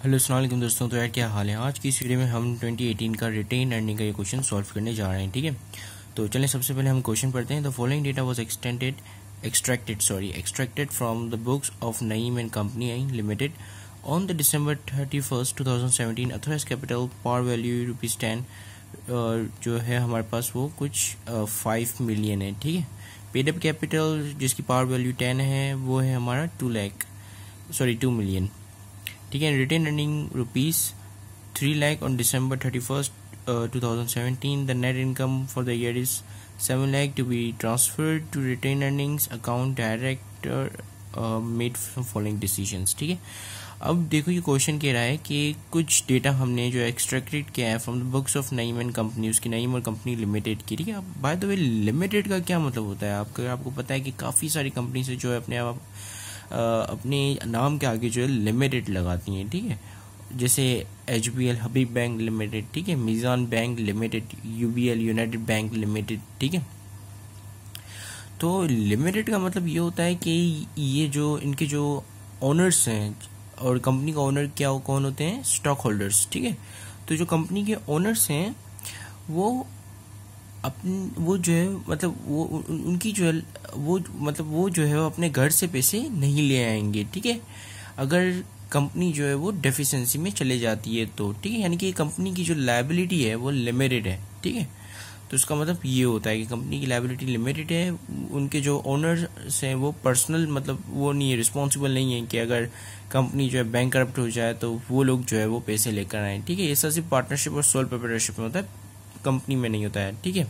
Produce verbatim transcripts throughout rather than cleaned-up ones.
Hello अस्सलाम वालेकुम दोस्तों। तो यार क्या हाल है। आज की इस वीडियो में हम ट्वेंटी एटीन का रिटेन अर्निंग का ये क्वेश्चन सॉल्व करने जा रहे हैं। ठीक है, तो चलें सबसे पहले हम क्वेश्चन पढ़ते हैं। The following data was extended extracted sorry extracted from the books of Naeem and company limited on the December thirty first two thousand seventeen. Authorized capital par value rupees ten जो है हमारे पास वो कुछ फाइव मिलियन है। ठीक है, paid up capital जिसकी par value ten है वो है हमारा two lakh sorry two million. ठीक है, retained earning rupees three lakh on December thirty first two thousand seventeen. The net income for the year is seven lakh to be transferred to retained earnings account director made from following decisions. ठीक है, अब देखो ये question कह रहा है कि कुछ डेटा हमने जो एक्सट्रैक्टेड किया है from the books of Naeem and company, उसकी नईम और कंपनी लिमिटेड की। ठीक है, अब बाय द वे लिमिटेड का क्या मतलब होता है आपको आपको पता है कि काफ़ी सारी कंपनी से जो है अपने आप Uh, अपने नाम के आगे जो है लिमिटेड लगाती हैं। ठीक है, जैसे H B L Habib bank limited, ठीक है, Meezan bank limited, U B L United bank limited. ठीक है, तो लिमिटेड का मतलब ये होता है कि ये जो इनके जो ओनर्स हैं, और कंपनी का ओनर क्या कौन होते हैं, स्टॉक होल्डर्स। ठीक है, तो जो कंपनी के ओनर्स हैं वो अपन वो जो है मतलब वो उनकी जो है वो मतलब वो जो है वो अपने घर से पैसे नहीं ले आएंगे। ठीक है, अगर कंपनी जो है वो डेफिशिएंसी में चले जाती है तो। ठीक है, यानी कि कंपनी की जो लायबिलिटी है वो लिमिटेड है। ठीक है, तो उसका मतलब ये होता है कि कंपनी की लायबिलिटी लिमिटेड है। उनके जो ओनर्स हैं वो पर्सनल मतलब वो नहीं है, रिस्पॉन्सिबल नहीं है कि अगर कंपनी जो है बैंक करप्ट हो जाए तो वो लोग जो है वो पैसे लेकर आए। ठीक है, ऐसा सिर्फ पार्टनरशिप और सोल प्रोप्राइटरशिप में होता है, कंपनी में नहीं होता है। ठीक है,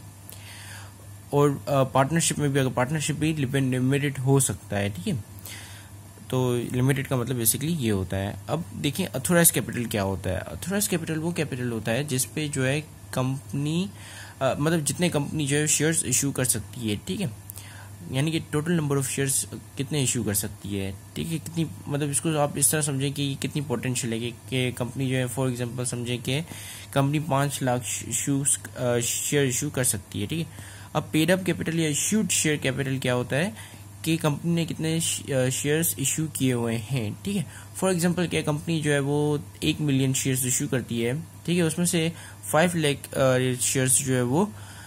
और पार्टनरशिप में भी अगर पार्टनरशिप भी लिमिटेड हो सकता है। ठीक है, तो लिमिटेड का मतलब बेसिकली ये होता है। अब देखिए अथॉराइज कैपिटल क्या होता है। अथॉराइज कैपिटल वो कैपिटल होता है जिसपे जो है कंपनी मतलब जितने कंपनी जो है शेयर्स इशू कर सकती है। ठीक है, यानी कि टोटल नंबर ऑफ शेयर्स कितने इशू कर सकती है। ठीक है, कितनी मतलब इसको आप इस तरह समझें कि कितनी पोटेंशियल है कि कंपनी जो है फॉर एग्जांपल समझें कि कंपनी पाँच लाख शेयर इशू कर सकती है। ठीक है, अब पेड अप कैपिटल या इश्यूड शेयर कैपिटल क्या होता है कि कंपनी ने कितने शेयर्स इशू किए हुए हैं। ठीक है, फॉर एग्जांपल क्या कंपनी जो है वो एक मिलियन शेयर्स इशू करती है। ठीक है, उसमें से फाइव लाख शेयर्स जो है वो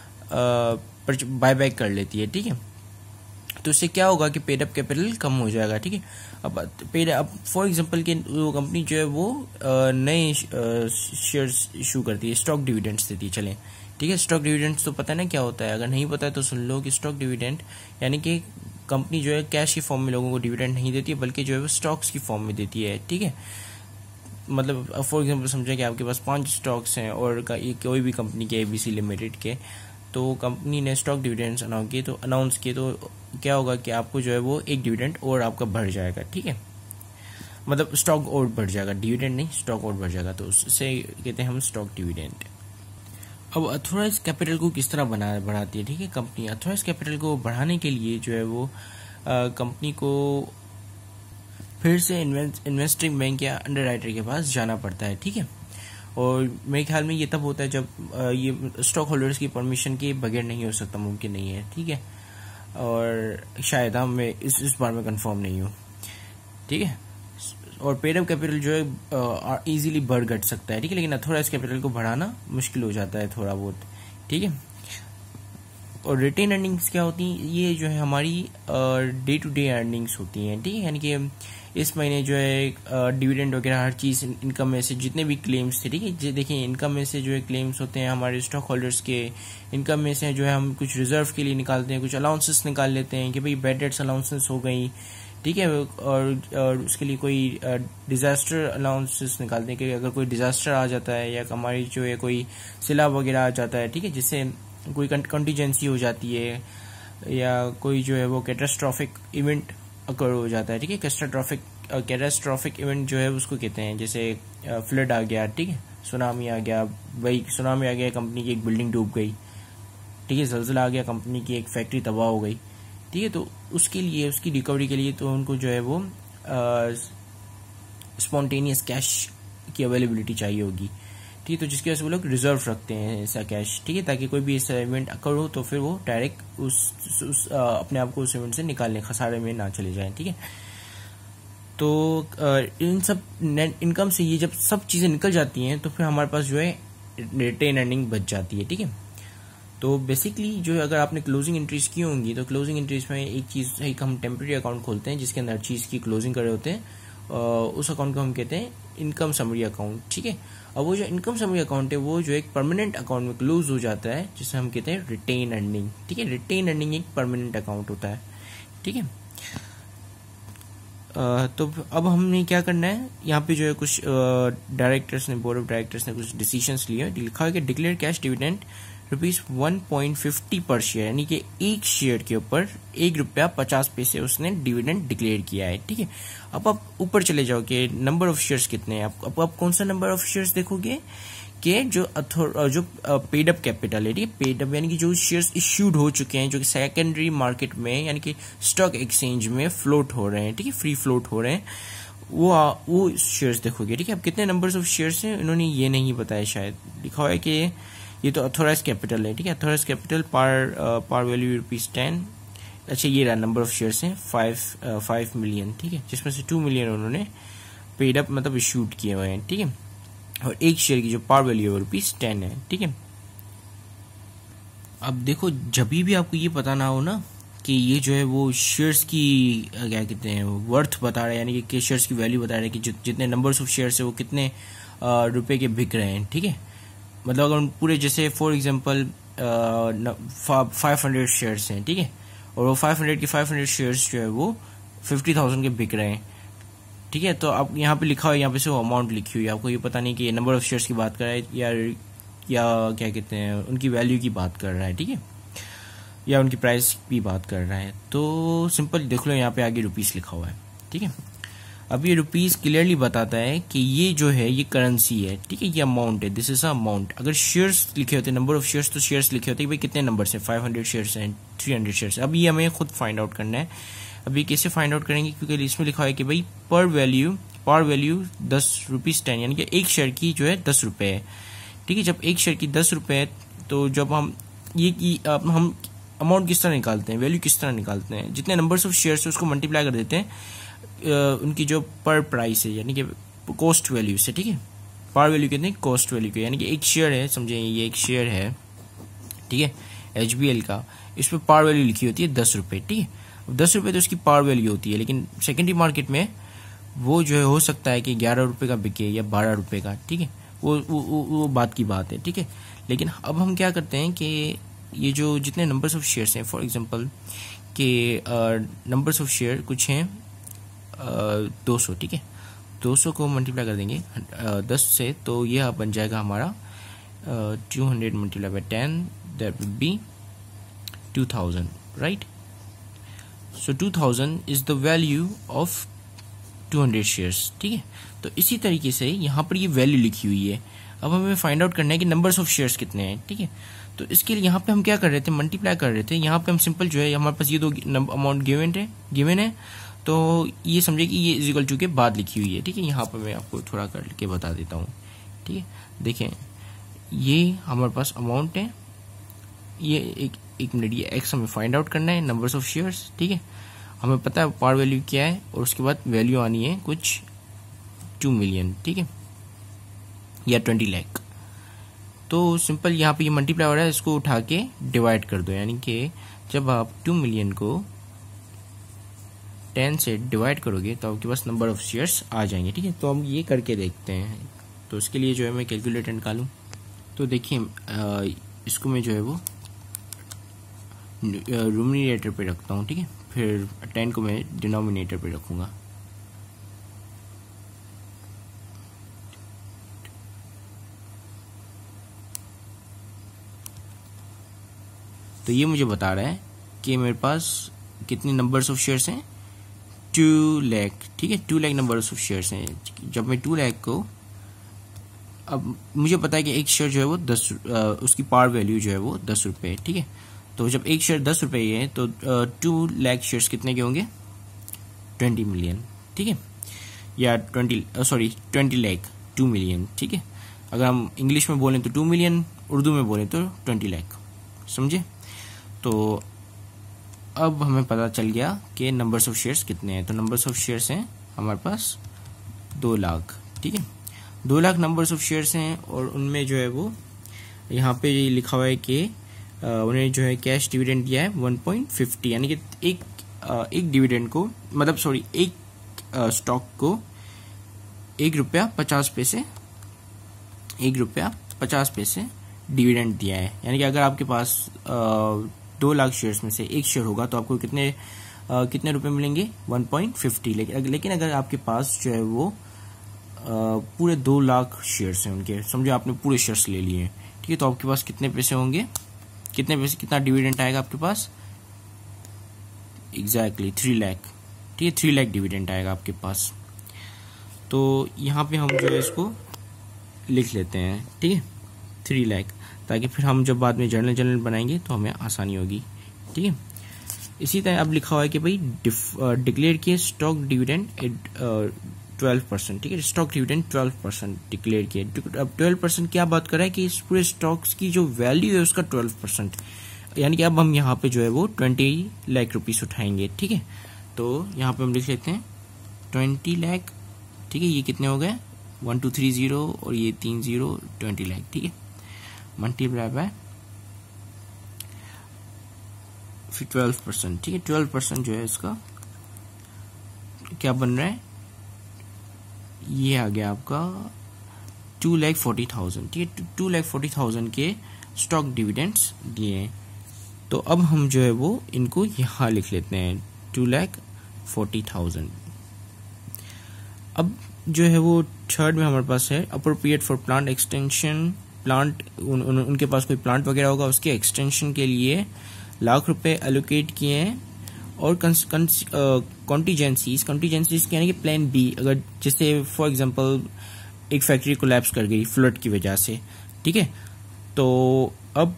बाय बैक कर लेती है। ठीक है, तो उससे क्या होगा कि पेड अप कैपिटल कम हो जाएगा। ठीक है, अब पेड अप फॉर एग्जांपल कि वो कंपनी जो है वो नए शेयर्स इशू करती है, स्टॉक डिविडेंड्स देती है। चलें, ठीक है, स्टॉक डिविडेंड्स तो पता है ना क्या होता है, अगर नहीं पता है तो सुन लो कि स्टॉक डिविडेंड यानी कि कंपनी जो है कैश की फॉर्म में लोगों को डिविडेंड नहीं देती है बल्कि जो है वो स्टॉक्स की फॉर्म में देती है। ठीक है, मतलब फॉर एग्जांपल समझे कि आपके पास पांच स्टॉक्स हैं और कोई भी कंपनी के एबीसी लिमिटेड के, तो कंपनी ने स्टॉक डिविडेंड्स अनाउंस किए तो अनाउंस किए तो क्या होगा कि आपको जो है वो एक डिविडेंड और आपका बढ़ जाएगा। ठीक है, मतलब स्टॉक और बढ़ जाएगा, डिविडेंड नहीं स्टॉक और बढ़ जाएगा, तो उससे कहते हैं हम स्टॉक डिविडेंड। अब अथॉराइज कैपिटल को किस तरह बना बढ़ाती है। ठीक है, कंपनी अथॉराइज कैपिटल को बढ़ाने के लिए जो है वो कंपनी को फिर से इन्वेस्टिंग बैंक या अंडरराइटर के पास जाना पड़ता है। ठीक है, और मेरे ख्याल में ये तब होता है जब आ, ये स्टॉक होल्डर्स की परमिशन के बगैर नहीं हो सकता, मुमकिन नहीं है। ठीक है, और शायद हम मैं इस इस बार में कंफर्म नहीं हूँ। ठीक है, और पेड अप कैपिटल जो है इजीली बढ़ घट सकता है। ठीक है, लेकिन अथॉराइज कैपिटल को बढ़ाना मुश्किल हो जाता है थोड़ा बहुत। ठीक है, और रिटेन अर्निंग्स क्या होती हैं, ये जो है हमारी डे टू डे अर्निंग्स होती हैं। ठीक है, यानी कि इस महीने जो है डिविडेंड वगैरह हर चीज़ इनकम में से जितने भी क्लेम्स थे। ठीक है, देखिए इनकम में से जो है क्लेम्स होते हैं हमारे स्टॉक होल्डर्स के, इनकम में से जो है हम कुछ रिजर्व के लिए निकालते हैं, कुछ अलाउंसेस निकाल लेते हैं कि भाई बैड डेट्स अलाउंसेस हो गई। ठीक है, और, और उसके लिए कोई डिजास्टर अलाउंसेस निकालते हैं कि अगर कोई डिजास्टर आ जाता है या हमारी जो है कोई सैलाब वगैरह आ जाता है। ठीक है, जिससे कोई कंटीजेंसी हो जाती है या कोई जो है वो कैटास्ट्रॉफिक इवेंट अकर हो जाता है। ठीक है, कैटास्ट्रॉफिक कैटास्ट्रॉफिक इवेंट जो है उसको कहते हैं, जैसे फ्लड आ गया, ठीक है, सुनामी आ गया, भाई सुनामी आ गया कंपनी की एक बिल्डिंग डूब गई। ठीक है, जलजिला आ गया कंपनी की एक फैक्ट्री तबाह हो गई। ठीक है, तो उसके लिए उसकी रिकवरी के लिए तो उनको जो है वो स्पॉन्टेनियस कैश की अवेलेबिलिटी चाहिए होगी। ठीक है, तो जिसकी वजह से वो लोग रिजर्व रखते हैं ऐसा कैश। ठीक है, ताकि कोई भी ऐसा इवेंट अकर हो तो फिर वो डायरेक्ट उस, उस आ, अपने आप को उस इवेंट से निकालने खसारे में ना चले जाएं। ठीक है, तो इन सब नेट इनकम से ये जब सब चीज़ें निकल जाती हैं तो फिर हमारे पास जो है रिटेन अर्निंग बच जाती है, ठीक है। तो बेसिकली जो है अगर आपने क्लोजिंग एंट्रीज की होंगी तो क्लोजिंग एंट्रीज में एक चीज़ एक हम टेम्परेरी अकाउंट खोलते हैं जिसके अंदर चीज़ की क्लोजिंग कर रहे होते हैं, उस अकाउंट को हम कहते हैं इनकम समरी अकाउंट, ठीक है। अब वो जो इनकम समरी अकाउंट है वो जो एक परमानेंट अकाउंट में क्लोज हो जाता है जिसे हम कहते हैं रिटेन अर्निंग, ठीक है। रिटेन अर्निंग एक परमानेंट अकाउंट होता है, ठीक है। तो अब हमने क्या करना है, यहाँ पे जो है कुछ डायरेक्टर्स ने बोर्ड ऑफ डायरेक्टर्स ने कुछ डिसीजंस लिए, लिखा है कि declare cash dividend rupees one point fifty per share, यानी कि एक शेयर के ऊपर एक रुपया पचास पैसे उसने डिविडेंड डिक्लेयर किया है, ठीक है। अब आप ऊपर चले जाओ कि नंबर ऑफ शेयर्स कितने हैं, आप अब आप कौन सा नंबर ऑफ शेयर्स देखोगे कि जो जो पेड अप कैपिटल है, ठीक है। पेड अप यानी कि जो शेयर्स इश्यूड हो चुके हैं, जो कि सेकेंडरी मार्केट में यानी कि स्टॉक एक्सचेंज में फ्लोट हो रहे हैं, ठीक है, फ्री फ्लोट हो रहे हैं, वो वो शेयर्स देखोगे, ठीक है। अब कितने नंबर्स ऑफ शेयर्स हैं इन्होंने ये नहीं बताया, शायद लिखा हुआ है कि ये तो अथोराइज कैपिटल है, ठीक है। Authorized capital par par value rupees ten, अच्छा ये रहा नंबर ऑफ शेयर्स हैं फाइव फाइव मिलियन, ठीक है, जिसमें से टू मिलियन उन्होंने पेड अप मतलब इश्यूड किए हुए हैं, ठीक है। और एक शेयर की जो पार वैल्यू है रुपीज टेन है, ठीक है। अब देखो जब भी आपको ये पता ना हो ना कि ये जो है वो शेयर्स की क्या कहते हैं वर्थ बता रहा है, यानी कि शेयर्स की वैल्यू बता रहा है कि जितने नंबर्स ऑफ शेयर्स है वो कितने रुपए के बिक रहे हैं, ठीक है। मतलब अगर पूरे जैसे for example five hundred shares हैं, ठीक है, और वो फाइव हंड्रेड के फाइव हंड्रेड शेयर्स जो है वो फिफ्टी थाउजेंड के बिक रहे हैं, ठीक है। तो अब यहाँ पे लिखा हुआ है, यहाँ पे से वो अमाउंट लिखी हुई है, आपको ये पता नहीं कि ये नंबर ऑफ शेयर्स की बात कर रहा है या या क्या कहते हैं उनकी वैल्यू की बात कर रहा है, ठीक है, या उनकी प्राइस की बात कर रहा है। तो सिंपल देख लो यहाँ पे आगे रुपीस लिखा हुआ है, ठीक है। अब ये रुपीस क्लियरली बताता है कि ये जो है ये करेंसी है, ठीक है, ये अमाउंट है, दिस इज अ अमाउंट। अगर शेयर्स लिखे होते नंबर ऑफ शेयर्स तो शेयर्स लिखे होते भाई कितने नंबर्स हैं, फाइव हंड्रेड शेयर्स हैं, थ्री हंड्रेड शेयर्स। अब ये हमें खुद फाइंड आउट करना है। अब ये कैसे फाइंड आउट करेंगे, क्योंकि इसमें लिखा है कि भाई पर वैल्यू पर वैल्यू दस रुपीज टेन, यानी कि एक शेयर की जो है दस रुपये है, ठीक है। जब एक शेयर की दस रुपये है तो जब हम ये की हम अमाउंट किस तरह निकालते हैं, वैल्यू किस तरह निकालते हैं, जितने नंबर्स ऑफ शेयर्स है उसको मल्टीप्लाई कर देते हैं उनकी जो पर प्राइस है यानी कि कॉस्ट वैल्यू से, ठीक है। पर वैल्यू कहते हैं कॉस्ट वैल्यू के, यानी कि एक शेयर है, समझे ये एक शेयर है, ठीक है, एच बी एल का, इस पर पर वैल्यू लिखी होती है दस रुपये, ठीक है। अब दस रुपये तो उसकी पर वैल्यू होती है, लेकिन सेकेंडरी मार्केट में वो जो है हो सकता है कि ग्यारह रुपये का बिके या बारह रुपये का, ठीक है, वो वो, वो वो बात की बात है, ठीक है। लेकिन अब हम क्या करते हैं कि ये जो जितने नंबर्स ऑफ शेयर्स हैं, फॉर एग्जांपल के नंबर्स ऑफ शेयर कुछ हैं दो सौ, ठीक है, दो सौ को मल्टीप्लाई कर देंगे दस से, तो यह बन जाएगा हमारा two hundred multiply by ten, that will be two thousand, right. So two thousand is the value of two hundred shares, ठीक है। तो इसी तरीके से यहाँ पर ये वैल्यू लिखी हुई है। अब हमें फाइंड आउट करना है कि नंबर्स ऑफ शेयर्स कितने हैं, ठीक है। तो इसके लिए यहाँ पे हम क्या कर रहे थे, मल्टीप्लाई कर रहे थे। यहाँ पे हम सिंपल जो है हमारे पास ये दो अमाउंट गिवन है गिवन है तो ये समझे कि ये इज इक्वल टू के बाद लिखी हुई है, ठीक है। यहाँ पे मैं आपको थोड़ा करके बता देता हूँ, ठीक है। देखें ये हमारे पास अमाउंट है, ये एक एक मिनट, ये एक्स हमें फाइंड आउट करना है, नंबर्स ऑफ शेयर्स, ठीक है। हमें पता है पार वैल्यू क्या है, और उसके बाद वैल्यू आनी है कुछ टू मिलियन, ठीक है, या ट्वेंटी लाख। तो सिंपल यहाँ पे ये मल्टीप्लाई हो रहा है, इसको उठा के डिवाइड कर दो, यानी कि जब आप टू मिलियन को टेन से डिवाइड करोगे तो आपके पास नंबर ऑफ शेयर्स आ जाएंगे, ठीक है। तो हम ये करके देखते हैं। तो इसके लिए जो है मैं कैलकुलेटर निकालूं, तो देखिए इसको मैं जो है वो न्यूमरेटर पे रखता हूँ, ठीक है, फिर टेन को मैं डिनोमिनेटर पे रखूंगा। तो ये मुझे बता रहा है कि मेरे पास कितने नंबर्स ऑफ शेयर्स हैं, टू लैख, ठीक है, two lakh numbers of shares हैं। जब मैं टू लैख को, अब मुझे पता है कि एक शेयर जो है वो दस, उसकी पार वैल्यू जो है वो दस रुपये है, ठीक है। तो जब एक शेयर दस रुपये है तो टू लैख शेयर्स कितने के होंगे, ट्वेंटी मिलियन, ठीक है, या twenty sorry twenty lakh, two million, ठीक है। अगर हम इंग्लिश में बोलें तो टू मिलियन, उर्दू में बोलें तो ट्वेंटी लैख, समझे। तो अब हमें पता चल गया कि नंबर्स ऑफ शेयर्स कितने हैं। तो नंबर्स ऑफ शेयर्स हैं हमारे पास दो लाख, ठीक है। दो लाख नंबर्स ऑफ शेयर्स हैं और उनमें जो है वो यहाँ पे लिखा हुआ है कि उन्हें जो है कैश डिविडेंड दिया है वन पॉइंट फिफ्टी, यानी कि एक एक डिविडेंड को मतलब सॉरी एक स्टॉक को एक रुपया पचास पैसे एक रुपया पचास पैसे डिविडेंड दिया है। यानी कि अगर आपके पास आ, दो लाख शेयर्स में से एक शेयर होगा तो आपको कितने आ, कितने रुपए मिलेंगे, वन पॉइंट फिफ्टी। लेकिन लेकिन अगर आपके पास जो है वो आ, पूरे दो लाख शेयर्स हैं उनके, समझो आपने पूरे शेयर्स ले लिए हैं, ठीक है, तो आपके पास कितने पैसे होंगे, कितने पैसे कितना डिविडेंड आएगा आपके पास, एग्जैक्टली थ्री लाख, ठीक है, थ्री लाख डिविडेंड आएगा आपके पास। तो यहाँ पे हम जो है इसको लिख लेते हैं, ठीक है, थ्री लाख, ताकि फिर हम जब बाद में जर्नल जर्नल बनाएंगे तो हमें आसानी होगी, ठीक है। इसी तरह अब लिखा हुआ है कि भाई डिक्लेयर किए स्टॉक डिविडेंड ट्वेल्व परसेंट, ठीक है, stock dividend twelve percent declare किए। अब ट्वेल्व परसेंट क्या बात कर रहा है कि इस पूरे स्टॉक्स की जो वैल्यू है उसका ट्वेल्व परसेंट, यानी कि अब हम यहाँ पे जो है वो ट्वेंटी लाख रुपीस उठाएंगे, ठीक है। तो यहाँ पे हम लिख लेते हैं ट्वेंटी लाख, ठीक है, ये कितने हो गए, वन टू थ्री जीरो और ये तीन जीरो, ट्वेंटी लाख, ठीक है, मल्टीप्लाई बाय फिर ट्वेल्व परसेंट, ठीक है। ट्वेल्व परसेंट जो है इसका क्या बन रहा है, ये आ गया आपका टू लाख फोर्टी थाउजेंड, ठीक है, टू लाख फोर्टी थाउजेंड के स्टॉक डिविडेंड्स दिए। तो अब हम जो है वो इनको यहाँ लिख लेते हैं टू लाख फोर्टी थाउजेंड। अब जो है वो थर्ड में हमारे पास है appropriate for plant extension, plant उन, उन, उनके पास कोई प्लांट वगैरह होगा उसके एक्सटेंशन के लिए लाख रुपए एलोकेट किए हैं। और कॉन्टीजेंसीज कॉन्टीजेंसीज यानी कि प्लान बी, अगर जैसे फॉर एग्जांपल एक फैक्ट्री कोलैप्स कर गई फ्लड की वजह से, ठीक है, तो अब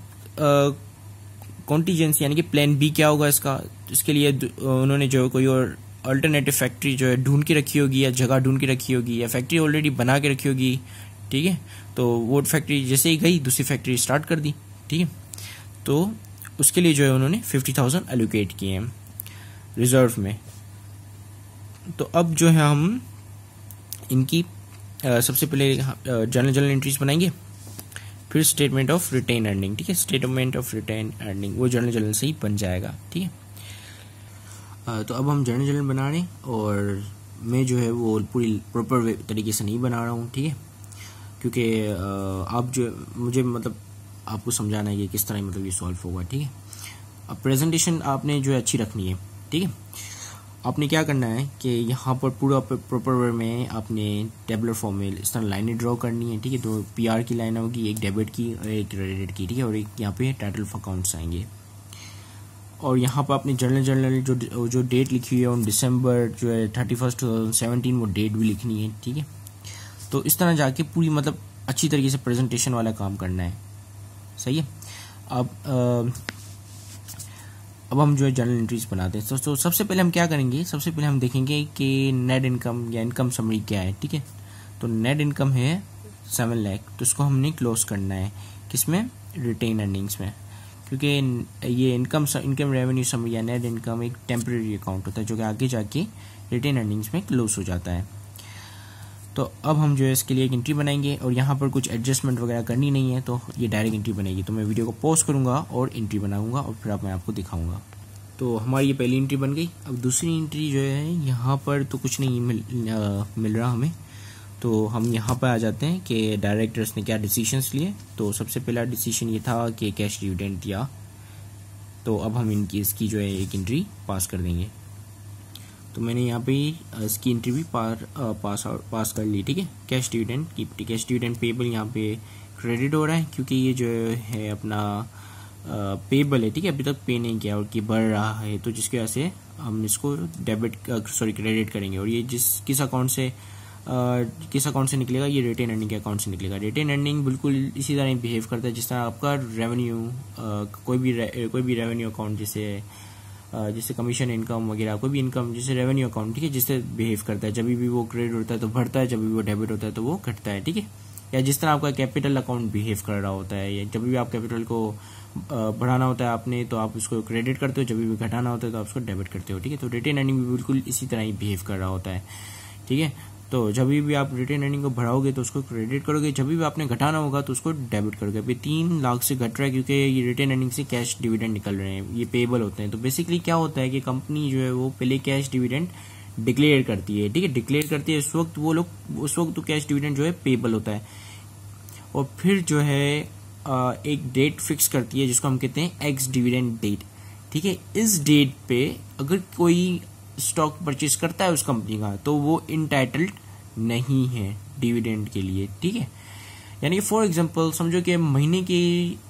कॉन्टीजेंसी यानी कि प्लान बी क्या होगा इसका, इसके लिए उन्होंने जो कोई और अल्टरनेटिव फैक्ट्री जो है ढूंढ के रखी होगी या जगह ढूंढ के रखी होगी या फैक्ट्री ऑलरेडी बना के रखी होगी, ठीक है। तो वो फैक्ट्री जैसे ही गई दूसरी फैक्ट्री स्टार्ट कर दी, ठीक है, तो उसके लिए जो है उन्होंने फिफ्टी थाउजेंड एलोकेट किए हैं रिजर्व में। तो अब जो है हम इनकी आ, सबसे पहले जर्नल जर्नल एंट्रीज बनाएंगे, फिर स्टेटमेंट ऑफ रिटेन अर्निंग, ठीक है, स्टेटमेंट ऑफ रिटेन अर्निंग वो जर्नल जर्नल से ही बन जाएगा, ठीक है। तो अब हम जर्नल जर्नल बना रहे हैं और मैं जो है वो पूरी प्रॉपर तरीके से नहीं बना रहा हूँ, ठीक है, क्योंकि आप जो मुझे मतलब आपको समझाना है कि किस तरह मतलब ये सॉल्व होगा, ठीक है। अब प्रेजेंटेशन आपने जो है अच्छी रखनी है, ठीक है। आपने क्या करना है कि यहाँ पर पूरा प्रॉपर वे में आपने टेबलर फॉर्म में इस तरह लाइनें ड्रॉ करनी है, ठीक है। दो पी आर की लाइन होगी, एक डेबिट की और एक क्रेडिट की, ठीक है, और एक यहाँ पे टाइटल ऑफ अकाउंट्स आएंगे। और यहाँ पर आपने जर्नल जर्नल जो जो डेट लिखी हुई है ऑन दिसंबर जो है thirty first two thousand seventeen वो डेट भी लिखनी है, ठीक है। तो इस तरह जाके पूरी मतलब अच्छी तरीके से प्रेजेंटेशन वाला काम करना है, सही है। अब आ, अब हम जो है जर्नल एंट्रीज बनाते हैं। तो, तो सबसे पहले हम क्या करेंगे, सबसे पहले हम देखेंगे कि नेट इनकम या इनकम समरी क्या है, ठीक है। तो नेट इनकम है सेवन लाख, तो इसको हमने क्लोज करना है किसमें, रिटेन अर्निंग्स में, क्योंकि ये इनकम इनकम रेवेन्यू समरी या नेट इनकम एक टेम्परेरी अकाउंट होता है जो कि आगे जाके रिटेन अर्निंग्स में क्लोज हो जाता है। तो अब हम जो है इसके लिए एक एंट्री बनाएंगे और यहाँ पर कुछ एडजस्टमेंट वगैरह करनी नहीं है, तो ये डायरेक्ट एंट्री बनेगी। तो मैं वीडियो को पॉज करूँगा और एंट्री बनाऊँगा और फिर आप मैं आपको दिखाऊँगा। तो हमारी ये पहली एंट्री बन गई। अब दूसरी एंट्री जो है यहाँ पर तो कुछ नहीं मिल आ, मिल रहा हमें, तो हम यहाँ पर आ जाते हैं कि डायरेक्टर्स ने क्या डिसीजंस लिए। तो सबसे पहला डिसीजन ये था कि कैश डिविडेंड दिया, तो अब हम इनकी इसकी जो है एक एंट्री पास कर देंगे। तो मैंने यहाँ पे इसकी एंट्री भी पार पास पास कर ली, ठीक है। कैश डिविडेंड की कैश डिविडेंड पेबल यहाँ पे क्रेडिट हो रहा है क्योंकि ये जो है अपना पेबल है, ठीक है, अभी तक पे नहीं किया और कि बढ़ रहा है, तो जिसकी वजह से हम इसको डेबिट सॉरी क्रेडिट करेंगे। और ये जिस किस अकाउंट से Uh, किस अकाउंट से निकलेगा, ये रिटेन अर्निंग के अकाउंट से निकलेगा। रिटेन अर्निंग बिल्कुल इसी तरह बिहेव करता है जिस तरह आपका रेवेन्यू uh, कोई भी रे, कोई भी रेवेन्यू अकाउंट जैसे uh, जैसे कमीशन इनकम वगैरह कोई भी इनकम जैसे रेवेन्यू अकाउंट, ठीक है, जिससे बिहेव करता है। जब भी वो क्रेडिट होता है तो बढ़ता है, जब भी वो डेबिट होता है तो वो घटता है, ठीक है। या जिस तरह आपका कैपिटल अकाउंट बिहेव कर रहा होता है, या जब भी आप कैपिटल को बढ़ाना होता है आपने तो आप उसको क्रेडिट करते हो, जब भी घटाना होता है तो आप उसको डेबिट करते हो, ठीक है। तो रिटेन अर्निंग भी बिल्कुल इसी तरह ही बिहेव कर रहा होता है। ठीक है। तो जब भी आप रिटेन अर्निंग को बढ़ाओगे तो उसको क्रेडिट करोगे, जब भी आपने घटाना होगा तो उसको डेबिट करोगे। अभी तीन लाख से घट रहा है क्योंकि ये रिटेन अर्निंग से कैश डिविडेंड निकल रहे हैं, ये पेएबल होते हैं। तो बेसिकली क्या होता है कि कंपनी जो है वो पहले कैश डिविडेंड डिक्लेयर करती है, ठीक है, डिक्लेयर करती है, उस वक्त वो लोग उस वक्त तो कैश डिविडेंड जो है पेएबल होता है, और फिर जो है एक डेट फिक्स करती है जिसको हम कहते हैं एक्स डिविडेंड डेट, ठीक है। इस डेट पे अगर कोई स्टॉक परचेज करता है उस कंपनी का तो वो इंटाइटल्ड नहीं है डिविडेंड के लिए, ठीक है। यानी कि फॉर एग्जांपल समझो कि महीने की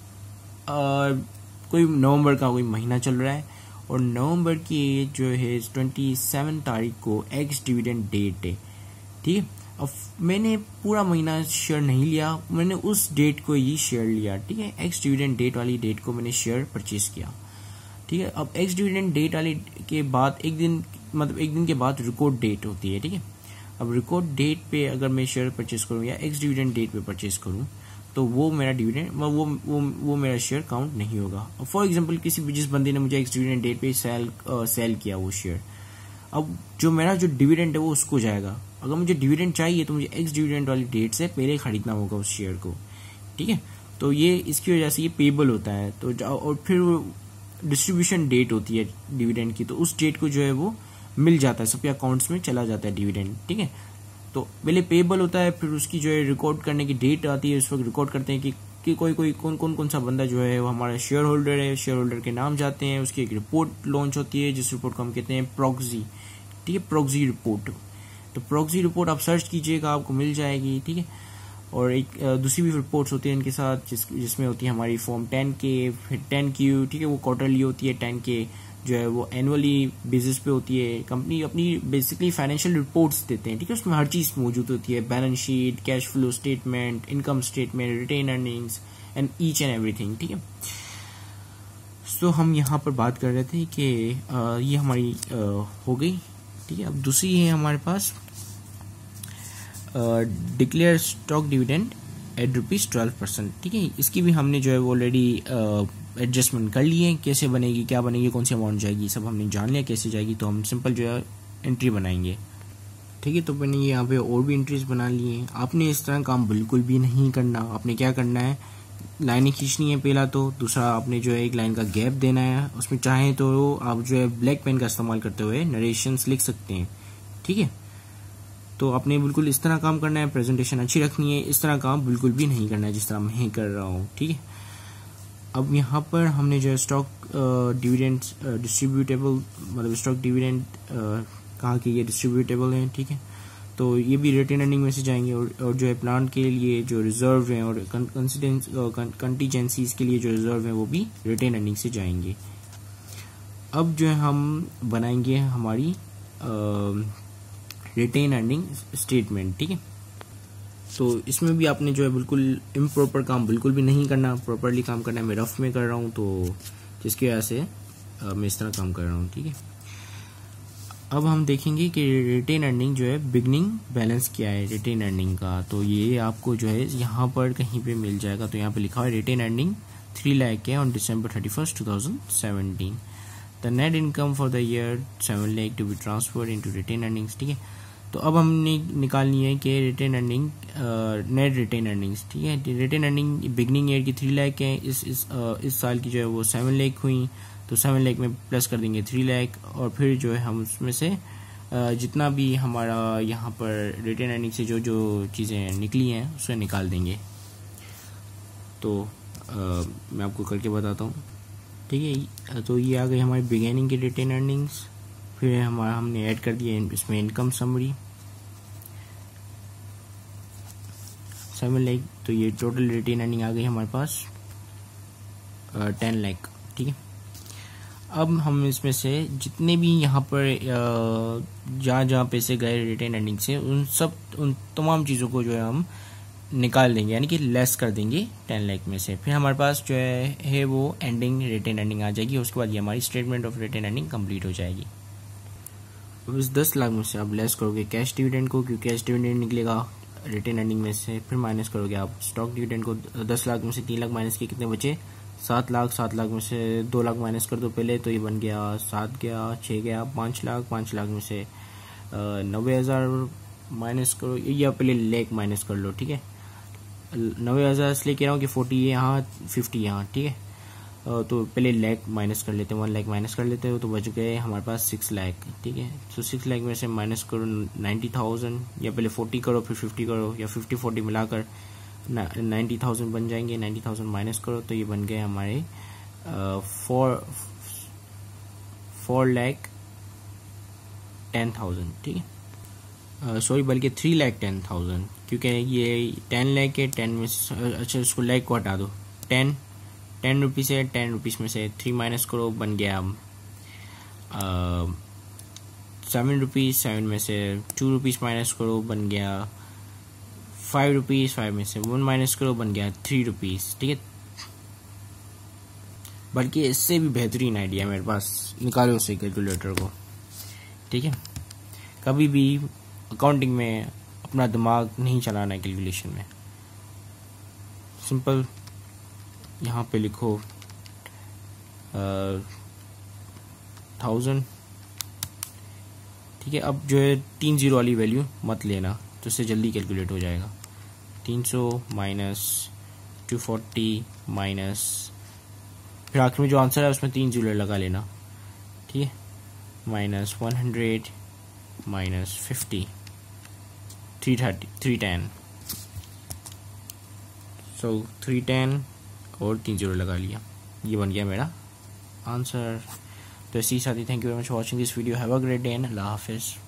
आ, कोई नवंबर का कोई महीना चल रहा है और नवंबर की जो है ट्वेंटी सेवन तारीख को एक्स डिविडेंड डेट है, ठीक है। अब मैंने पूरा महीना शेयर नहीं लिया, मैंने उस डेट को ही शेयर लिया, ठीक है, एक्स डिविडेंड डेट वाली डेट को मैंने शेयर परचेज किया, ठीक है। अब एक्स डिविडेंड डेट वाली के बाद एक दिन मतलब एक दिन के बाद रिकॉर्ड डेट होती है, ठीक है। अब रिकॉर्ड डेट पे अगर मैं शेयर परचेज करूँ या एक्स डिविडेंड डेट पे परचेज करूँ तो वो मेरा डिविडेंड वो वो वो मेरा शेयर काउंट नहीं होगा। फॉर एग्जांपल किसी जिस बंदे ने मुझे एक्स डिविडेंड डेट पे सेल सेल किया वो शेयर, अब जो मेरा जो डिविडेंड है वो उसको जाएगा। अगर मुझे डिविडेंड चाहिए तो मुझे एक्स डिविडेंड वाली डेट से पहले खरीदना होगा उस शेयर को, ठीक है। तो ये इसकी वजह से ये पेएबल होता है। तो और फिर डिस्ट्रीब्यूशन डेट होती है डिविडेंड की, तो उस डेट को जो है वो मिल जाता है, सबके अकाउंट्स में चला जाता है डिविडेंड, ठीक है। तो पहले पेएबल होता है, फिर उसकी जो है रिकॉर्ड करने की डेट आती है, उस वक्त रिकॉर्ड करते हैं कि, कि कोई कोई कौन कौन कौन सा बंदा जो है वो हमारा शेयर होल्डर है, शेयर होल्डर के नाम जाते हैं, उसकी एक रिपोर्ट लॉन्च होती है जिस रिपोर्ट को हम कहते हैं प्रॉक्सी, ठीक है, प्रॉक्सी रिपोर्ट। तो प्रॉक्सी रिपोर्ट आप सर्च कीजिएगा आपको मिल जाएगी, ठीक है। और एक दूसरी भी रिपोर्ट्स होती है इनके साथ जिस जिसमें होती है हमारी फॉर्म टेन के, फिर टेन क्यू, ठीक है, वो क्वार्टरली होती है, टेन के जो है वो एनुअली बेसिस पे होती है। कंपनी अपनी बेसिकली फाइनेंशियल रिपोर्ट्स देते हैं, ठीक है, उसमें हर चीज़ मौजूद होती है, balance sheet, cash flow statement, income statement, retained earnings and each and everything, ठीक है। सो हम यहाँ पर बात कर रहे थे कि ये हमारी आ, हो गई, ठीक है। अब दूसरी है हमारे पास declare stock dividend at rupees twelve percent, ठीक है। इसकी भी हमने जो है वो ऑलरेडी एडजस्टमेंट कर लिए, कैसे बनेगी, क्या बनेगी, कौन सी अमाउंट जाएगी, सब हमने जान लिया कैसे जाएगी। तो हम सिंपल जो है एंट्री बनाएंगे, ठीक है। तो मैंने यहाँ पे और भी एंट्रीज बना लिए हैं। आपने इस तरह काम बिल्कुल भी नहीं करना। आपने क्या करना है, लाइनें खींचनी है पहला, तो दूसरा आपने जो है एक लाइन का गैप देना है, उसमें चाहें तो आप जो है ब्लैक पेन का इस्तेमाल करते हुए नरेशंस लिख सकते हैं, ठीक है। तो आपने बिल्कुल इस तरह काम करना है, प्रेजेंटेशन अच्छी रखनी है, इस तरह काम बिल्कुल भी नहीं करना है जिस तरह मैं कर रहा हूँ, ठीक है। अब यहाँ पर हमने जो है स्टॉक डिविडेंड डिस्ट्रीब्यूटेबल मतलब स्टॉक डिविडेंड कहाँ के ये डिस्ट्रीब्यूटेबल हैं, ठीक है। तो ये भी रिटेन अर्निंग में से जाएंगे, और, और जो है प्लान के लिए जो रिजर्व हैं और कंटीजेंसीज के लिए जो रिजर्व हैं वो भी रिटेन अर्निंग से जाएंगे। अब जो है हम बनाएंगे हमारी रिटेन अर्निंग स्टेटमेंट, ठीक है। तो इसमें भी आपने जो है बिल्कुल इम्प्रॉपर काम बिल्कुल भी नहीं करना, प्रॉपरली काम करना है। मैं रफ में कर रहा हूँ तो जिसकी वजह से मैं इस तरह काम कर रहा हूँ, ठीक है। अब हम देखेंगे कि रिटेन अर्निंग जो है बिगनिंग बैलेंस क्या है रिटेन अर्निंग का। तो ये आपको जो है यहाँ पर कहीं पे मिल जाएगा। तो यहाँ पे लिखा है रिटेन अर्निंग थ्री लाख है on December thirty first two thousand seventeen. The net income for the year seven lakh to be transferred into retained earnings, ठीक है। तो अब हमने निकालनी है कि retained earning net retained earnings, ठीक है। रिटेन अर्निंग बिगनिंग ईयर की थ्री लाख है, इस इस आ, इस साल की जो है वो सेवन लाख हुई, तो सेवन लाख में प्लस कर देंगे थ्री लाख, और फिर जो है हम उसमें से आ, जितना भी हमारा यहाँ पर रिटेन अर्निंग से जो जो चीज़ें निकली हैं उसे निकाल देंगे। तो आ, मैं आपको करके बताता हूँ, ठीक है। तो ये आ गई हमारी बिगिनिंग की रिटेन अर्निंग्स, फिर हमारा हमने ऐड कर दिया इसमें इनकम समरी सेवन लाख, तो ये टोटल रिटेन अर्निंग आ गई हमारे पास टेन लाख, ठीक है। अब हम इसमें से जितने भी यहाँ पर जहाँ जहाँ पैसे गए रिटेन अर्निंग से उन सब उन तमाम चीज़ों को जो है हम निकाल देंगे, यानी कि लेस कर देंगे टेन लाख में से। फिर हमारे पास जो है, है वो एंडिंग रिटेन अर्निंग आ जाएगी। उसके बाद ये हमारी statement of retained earning complete हो जाएगी। अब इस दस लाख में से आप लेस करोगे कैश डिविडेंड को, क्योंकि कैश डिविडेंड निकलेगा रिटेन अर्निंग में से। फिर माइनस करोगे आप स्टॉक डिविडेंड को। दस लाख में से तीन लाख माइनस के कितने बचे, सात लाख। सात लाख में से दो लाख माइनस कर दो पहले, तो ये बन गया सात गया, छः गया, पाँच लाख। पाँच लाख में से नब्बे हज़ार माइनस करो, या पहले लैख माइनस कर लो, ठीक है। नब्बे हज़ार इसलिए कह रहा हूँ कि फोर्टी यहाँ फिफ्टी यहाँ, ठीक है। तो पहले लैख माइनस कर लेते हैं, वन लैख माइनस कर लेते हैं, तो बच गए हमारे पास सिक्स लैख, ठीक है। तो सिक्स लैख में से माइनस करो नाइन्टी थाउजेंड, या पहले फोर्टी करो फिर फिफ्टी करो, या फिफ्टी फोर्टी मिलाकर नाइन्टी थाउजेंड बन जाएंगे। नाइन्टी थाउजेंड माइनस करो तो ये बन गए हमारे four four lakh ten thousand, ठीक है। सॉरी बल्कि थ्री लैख टेन थाउजेंड, क्योंकि ये टेन लैख है, टेन में अच्छा उसको लैख को हटा दो, टेन टेन रुपीज़ है, टेन रुपीज़ में से थ्री माइनस करो बन गया सेवन रुपीज़, सेवन में से टू रुपीज़ माइनस करो बन गया फाइव रुपीज़, फाइव में से वन माइनस करो बन गया थ्री रुपीज़, ठीक है। बल्कि इससे भी बेहतरीन आइडिया मेरे पास, निकालो उसे कैलकुलेटर को, ठीक है। कभी भी अकाउंटिंग में अपना दिमाग नहीं चलाना है कैलकुलेशन में। सिंपल यहाँ पे लिखो थाउजेंड, ठीक है। अब जो है तीन जीरो वाली वैल्यू मत लेना, तो इससे जल्दी कैलकुलेट हो जाएगा। तीन सौ माइनस टू फोर्टी माइनस, फिर आखिर में जो आंसर है उसमें तीन जीरो लगा लेना, ठीक है। Minus one hundred minus fifty, three thirty three ten, so three ten और तीन जीरो लगा लिया, ये बन गया मेरा आंसर। तो इसी साथ ही thank you very much for watching this video. Have a great day and अल्लाह हाफिज़।